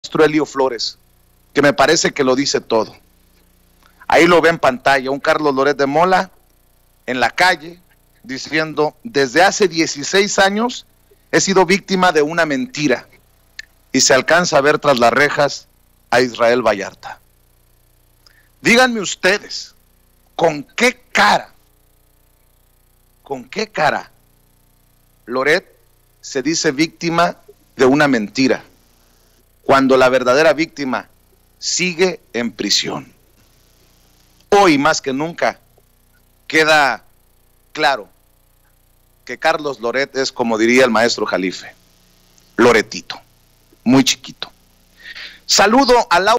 maestro Elio Flores, que me parece que lo dice todo. Ahí lo ve en pantalla, un Carlos Loret de Mola en la calle diciendo: desde hace 16 años he sido víctima de una mentira, y se alcanza a ver tras las rejas a Israel Vallarta. Díganme ustedes, ¿con qué cara Loret se dice víctima de una mentira cuando la verdadera víctima sigue en prisión? Hoy más que nunca queda claro que Carlos Loret es, como diría el maestro Jalife, Loretito, muy chiquito. Saludo a Laura.